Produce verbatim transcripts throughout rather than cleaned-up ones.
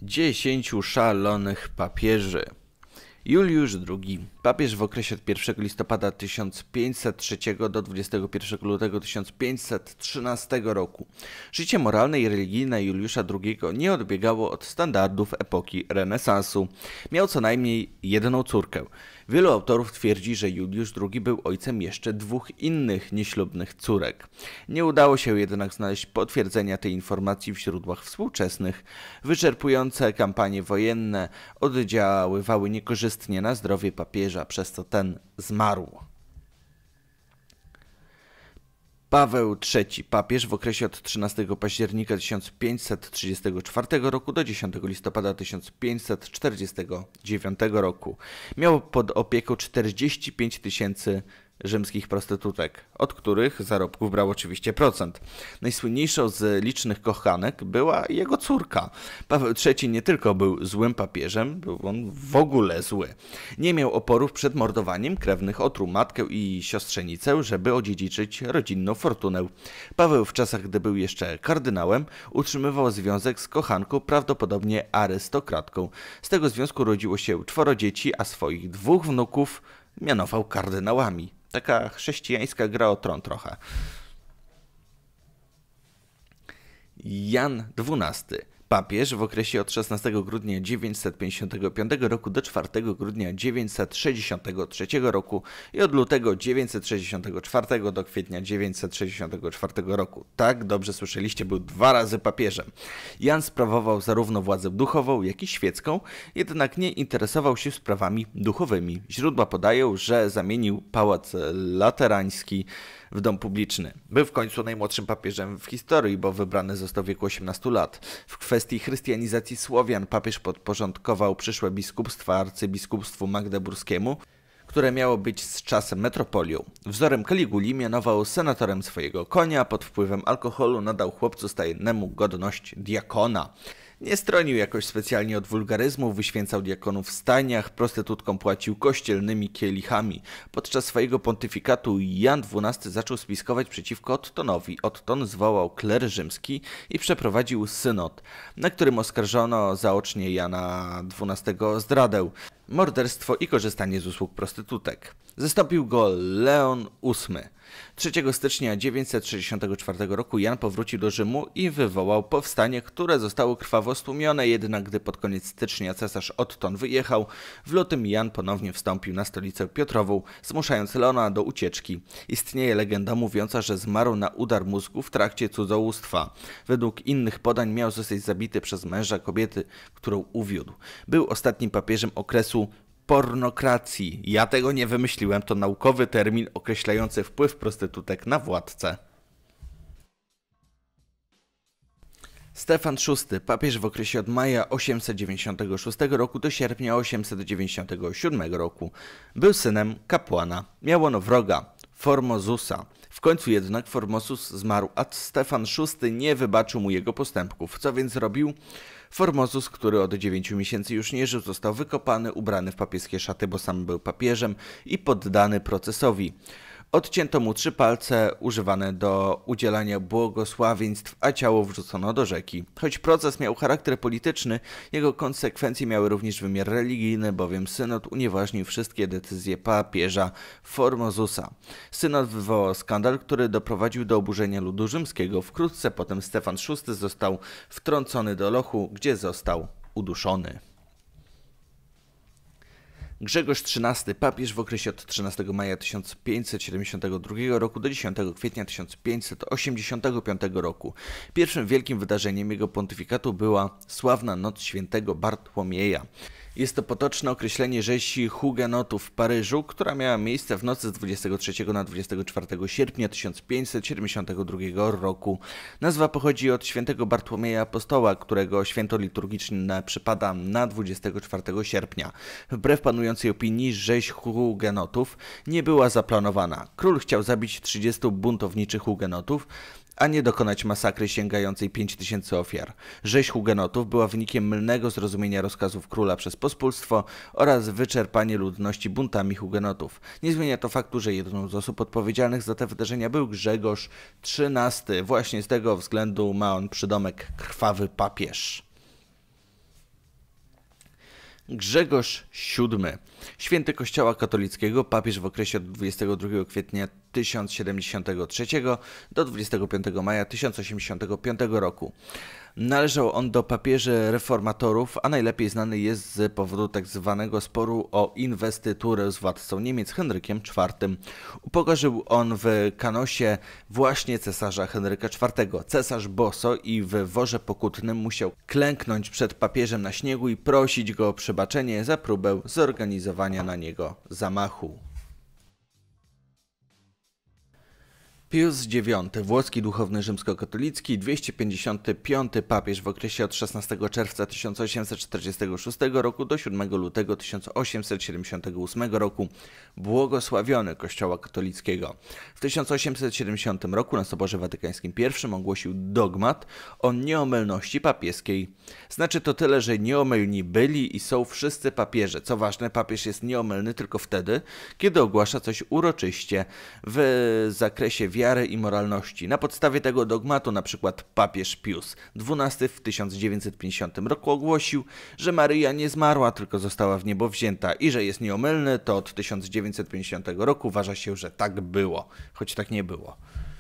Dziesięciu szalonych papieży. Juliusz drugi, papież w okresie od pierwszego listopada tysiąc pięćset trzeciego do dwudziestego pierwszego lutego tysiąc pięćset trzynastego roku. Życie moralne i religijne Juliusza drugiego nie odbiegało od standardów epoki renesansu. Miał co najmniej jedną córkę. Wielu autorów twierdzi, że Juliusz drugi był ojcem jeszcze dwóch innych nieślubnych córek. Nie udało się jednak znaleźć potwierdzenia tej informacji w źródłach współczesnych. Wyczerpujące kampanie wojenne oddziaływały niekorzystnie na zdrowie papieża, przez co ten zmarł. Paweł trzeci, papież w okresie od trzynastego października tysiąc pięćset trzydziestego czwartego roku do dziesiątego listopada tysiąc pięćset czterdziestego dziewiątego roku. Miał pod opieką czterdzieści pięć tysięcy rzymskich prostytutek, od których zarobków brał oczywiście procent. Najsłynniejszą z licznych kochanek była jego córka. Paweł trzeci nie tylko był złym papieżem, był on w ogóle zły. Nie miał oporów przed mordowaniem krewnych, otruł matkę i siostrzenicę, żeby odziedziczyć rodzinną fortunę. Paweł w czasach, gdy był jeszcze kardynałem, utrzymywał związek z kochanką, prawdopodobnie arystokratką. Z tego związku rodziło się czworo dzieci, a swoich dwóch wnuków mianował kardynałami. Taka chrześcijańska gra o tron trochę. Jan dwunasty, papież w okresie od szesnastego grudnia dziewięćset pięćdziesiątego piątego roku do czwartego grudnia dziewięćset sześćdziesiątego trzeciego roku i od lutego dziewięćset sześćdziesiątego czwartego do kwietnia dziewięćset sześćdziesiątego czwartego roku. Tak, dobrze słyszeliście, był dwa razy papieżem. Jan sprawował zarówno władzę duchową, jak i świecką, jednak nie interesował się sprawami duchowymi. Źródła podają, że zamienił pałac laterański w dom publiczny. Był w końcu najmłodszym papieżem w historii, bo wybrany został w wieku osiemnastu lat. W kwestii chrystianizacji Słowian papież podporządkował przyszłe biskupstwa arcybiskupstwu magdeburskiemu, które miało być z czasem metropolią. Wzorem Kaliguli mianował senatorem swojego konia, pod wpływem alkoholu nadał chłopcu stajennemu godność diakona. Nie stronił jakoś specjalnie od wulgaryzmu, wyświęcał diakonów w stajniach, prostytutkom płacił kościelnymi kielichami. Podczas swojego pontyfikatu Jan dwunasty zaczął spiskować przeciwko Ottonowi. Otton zwołał kler rzymski i przeprowadził synod, na którym oskarżono zaocznie Jana dwunastego o zdradę, morderstwo i korzystanie z usług prostytutek. Zastąpił go Leon ósmy. trzeciego stycznia dziewięćset sześćdziesiątego czwartego roku Jan powrócił do Rzymu i wywołał powstanie, które zostało krwawo stłumione, jednak gdy pod koniec stycznia cesarz Otton wyjechał, w lutym Jan ponownie wstąpił na stolicę Piotrową, zmuszając Leona do ucieczki. Istnieje legenda mówiąca, że zmarł na udar mózgu w trakcie cudzołóstwa. Według innych podań miał zostać zabity przez męża kobiety, którą uwiódł. Był ostatnim papieżem okresu pornokracji. Ja tego nie wymyśliłem, to naukowy termin określający wpływ prostytutek na władcę. Stefan szósty, papież w okresie od maja osiemset dziewięćdziesiątego szóstego roku do sierpnia osiemset dziewięćdziesiątego siódmego roku. Był synem kapłana. Miał ono wroga, Formozusa. W końcu jednak Formosus zmarł, a Stefan szósty nie wybaczył mu jego postępków. Co więc robił? Formosus, który od dziewięciu miesięcy już nie żył, został wykopany, ubrany w papieskie szaty, bo sam był papieżem, i poddany procesowi. Odcięto mu trzy palce używane do udzielania błogosławieństw, a ciało wrzucono do rzeki. Choć proces miał charakter polityczny, jego konsekwencje miały również wymiar religijny, bowiem synod unieważnił wszystkie decyzje papieża Formozusa. Synod wywołał skandal, który doprowadził do oburzenia ludu rzymskiego. Wkrótce potem Stefan szósty został wtrącony do lochu, gdzie został uduszony. Grzegorz trzynasty, papież w okresie od trzynastego maja tysiąc pięćset siedemdziesiątego drugiego roku do dziesiątego kwietnia tysiąc pięćset osiemdziesiątego piątego roku. Pierwszym wielkim wydarzeniem jego pontyfikatu była sławna Noc Świętego Bartłomieja. Jest to potoczne określenie rzezi hugenotów w Paryżu, która miała miejsce w nocy z dwudziestego trzeciego na dwudziestego czwartego sierpnia tysiąc pięćset siedemdziesiątego drugiego roku. Nazwa pochodzi od świętego Bartłomieja Apostoła, którego święto liturgiczne przypada na dwudziestego czwartego sierpnia. Wbrew panującej opinii rzeź hugenotów nie była zaplanowana. Król chciał zabić trzydziestu buntowniczych hugenotów, a nie dokonać masakry sięgającej pięć tysięcy ofiar. Rzeź hugenotów była wynikiem mylnego zrozumienia rozkazów króla przez pospólstwo oraz wyczerpanie ludności buntami hugenotów. Nie zmienia to faktu, że jedną z osób odpowiedzialnych za te wydarzenia był Grzegorz trzynasty. Właśnie z tego względu ma on przydomek Krwawy Papież. Grzegorz siódmy, święty Kościoła katolickiego, papież w okresie od dwudziestego drugiego kwietnia tysiąc siedemdziesiątego trzeciego do dwudziestego piątego maja tysiąc osiemdziesiątego piątego roku. Należał on do papieży reformatorów, a najlepiej znany jest z powodu tzw. sporu o inwestyturę z władcą Niemiec Henrykiem czwartym. Upokorzył on w Kanosie właśnie cesarza Henryka czwartego. Cesarz boso i w worze pokutnym musiał klęknąć przed papieżem na śniegu i prosić go o przebaczenie za próbę zorganizowania na niego zamachu. Pius dziewiąty, włoski duchowny rzymskokatolicki, dwieście pięćdziesiąty piąty papież w okresie od szesnastego czerwca tysiąc osiemset czterdziestego szóstego roku do siódmego lutego tysiąc osiemset siedemdziesiątego ósmego roku, błogosławiony Kościoła katolickiego. W tysiąc osiemset siedemdziesiątym roku na Soborze Watykańskim pierwszym ogłosił dogmat o nieomylności papieskiej. Znaczy to tyle, że nieomylni byli i są wszyscy papieże. Co ważne, papież jest nieomylny tylko wtedy, kiedy ogłasza coś uroczyście w zakresie wiary wiary i moralności. Na podstawie tego dogmatu na przykład papież Pius dwunasty w tysiąc dziewięćset pięćdziesiątym roku ogłosił, że Maryja nie zmarła, tylko została w niebo wzięta i że jest nieomylny, to od tysiąc dziewięćset pięćdziesiątego roku uważa się, że tak było, choć tak nie było.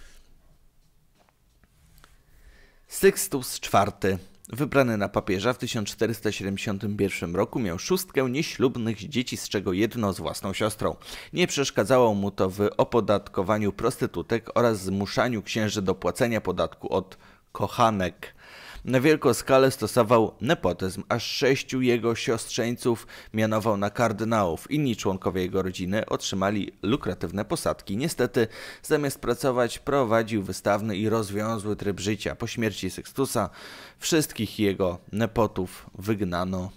Sykstus czwarty, wybrany na papieża w tysiąc czterysta siedemdziesiątym pierwszym roku, miał szóstkę nieślubnych dzieci, z czego jedno z własną siostrą. Nie przeszkadzało mu to w opodatkowaniu prostytutek oraz zmuszaniu księży do płacenia podatku od kochanek. Na wielką skalę stosował nepotyzm, aż sześciu jego siostrzeńców mianował na kardynałów. Inni członkowie jego rodziny otrzymali lukratywne posadki. Niestety, zamiast pracować, prowadził wystawny i rozwiązły tryb życia. Po śmierci Sykstusa wszystkich jego nepotów wygnano.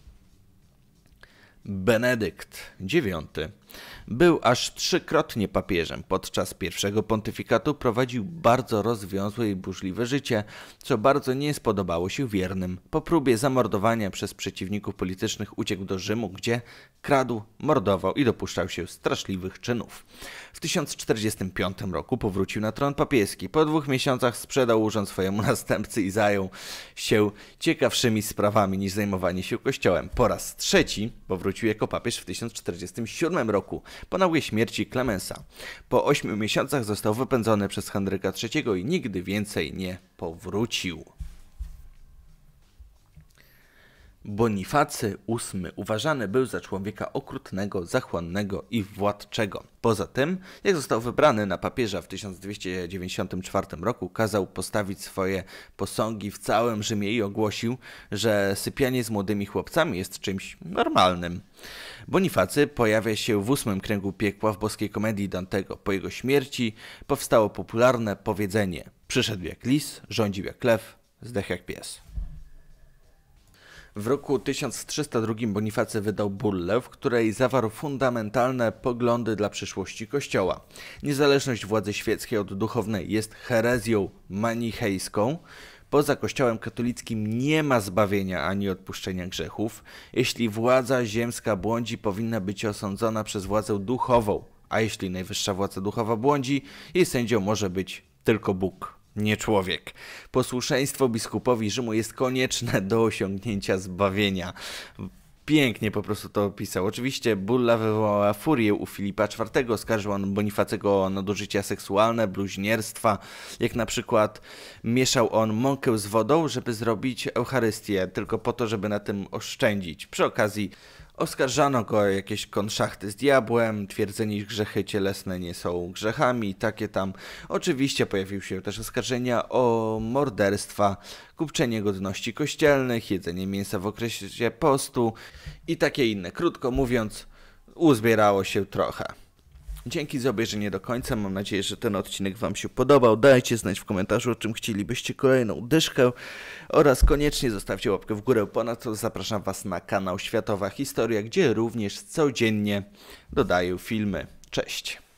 Benedykt dziewiąty był aż trzykrotnie papieżem. Podczas pierwszego pontyfikatu prowadził bardzo rozwiązłe i burzliwe życie, co bardzo nie spodobało się wiernym. Po próbie zamordowania przez przeciwników politycznych uciekł do Rzymu, gdzie kradł, mordował i dopuszczał się straszliwych czynów. W tysiąc czterdziestym piątym roku powrócił na tron papieski. Po dwóch miesiącach sprzedał urząd swojemu następcy i zajął się ciekawszymi sprawami niż zajmowanie się kościołem. Po raz trzeci powrócił jako papież w tysiąc czterdziestym siódmym roku, po nagłej śmierci Klemensa. Po ośmiu miesiącach został wypędzony przez Henryka trzeciego i nigdy więcej nie powrócił. Bonifacy ósmy uważany był za człowieka okrutnego, zachłannego i władczego. Poza tym, jak został wybrany na papieża w tysiąc dwieście dziewięćdziesiątym czwartym roku, kazał postawić swoje posągi w całym Rzymie i ogłosił, że sypianie z młodymi chłopcami jest czymś normalnym. Bonifacy pojawia się w ósmym kręgu piekła w boskiej komedii Dantego. Po jego śmierci powstało popularne powiedzenie: przyszedł jak lis, rządził jak lew, zdechł jak pies. W roku tysiąc trzysta drugim Bonifacy wydał bullę, w której zawarł fundamentalne poglądy dla przyszłości Kościoła. Niezależność władzy świeckiej od duchownej jest herezją manichejską. Poza Kościołem katolickim nie ma zbawienia ani odpuszczenia grzechów. Jeśli władza ziemska błądzi, powinna być osądzona przez władzę duchową, a jeśli najwyższa władza duchowa błądzi, jej sędzią może być tylko Bóg, nie człowiek. Posłuszeństwo biskupowi Rzymu jest konieczne do osiągnięcia zbawienia. Pięknie po prostu to opisał. Oczywiście bulla wywołała furię u Filipa czwartego. Oskarżył on Bonifacego o nadużycia seksualne, bluźnierstwa. Jak na przykład mieszał on mąkę z wodą, żeby zrobić Eucharystię, tylko po to, żeby na tym oszczędzić. Przy okazji oskarżano go o jakieś konszachty z diabłem, twierdzenie, iż grzechy cielesne nie są grzechami, takie tam. Oczywiście pojawiły się też oskarżenia o morderstwa, kupczenie godności kościelnych, jedzenie mięsa w okresie postu i takie inne. Krótko mówiąc, uzbierało się trochę. Dzięki za obejrzenie do końca. Mam nadzieję, że ten odcinek Wam się podobał. Dajcie znać w komentarzu, o czym chcielibyście kolejną dyszkę oraz koniecznie zostawcie łapkę w górę. Ponadto zapraszam Was na kanał Światowa Historia, gdzie również codziennie dodaję filmy. Cześć!